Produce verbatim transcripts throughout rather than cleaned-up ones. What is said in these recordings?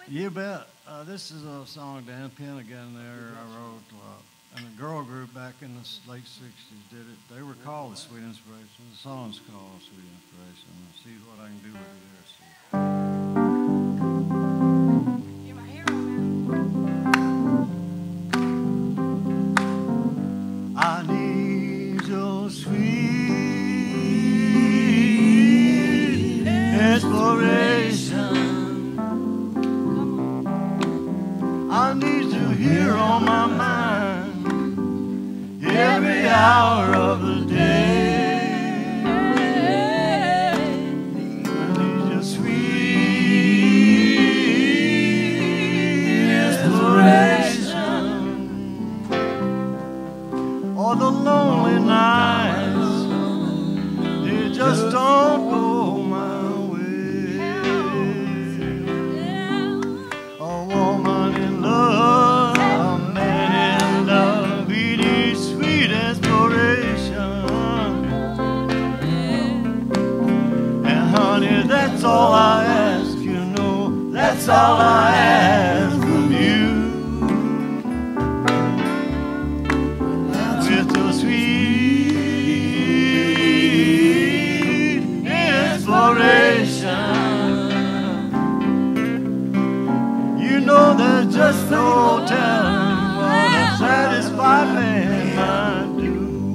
You bet. Uh, this is a song Dan Pennigan there I wrote, uh, and a girl group back in the late sixties did it. They were called the Sweet Inspiration. The song's called Sweet Inspiration. I'll see what I can do with it here. See. You're my hero, man. I need your sweet inspiration. I need you here on my mind every hour of the day. I need your sweet inspiration. All the lonely nights, they just don't go my way. A woman in love, a man in love, we need sweet inspiration. And honey, that's all I ask, you know, that's all I ask from you. With your sweet inspiration. You know there's just no telling what a satisfied man might do.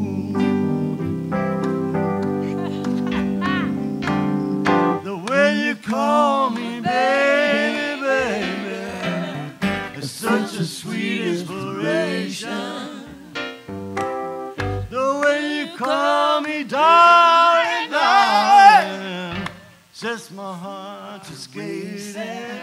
The way you call me baby, baby, is such a sweet inspiration. The way you call me darling, darling, sets my heart to skating.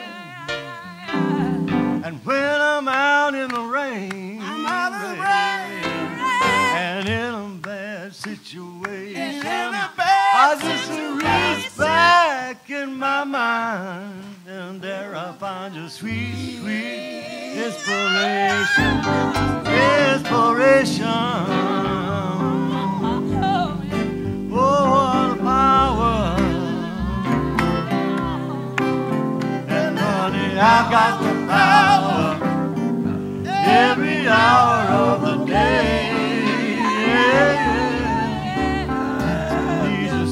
And when I'm out in the rain, I'm out in the rain, and in a bad situation, I just reach back in my mind, and there I find your sweet, sweet inspiration, inspiration. Oh, what a power! And honey, I've got the power every hour of the day. Need a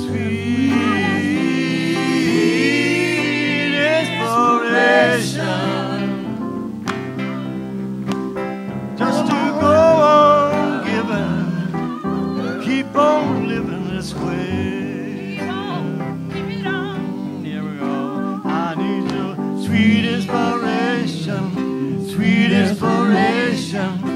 sweet inspiration just to go on giving, keep on living this way. Here we go. I need your sweet inspiration, sweet inspiration.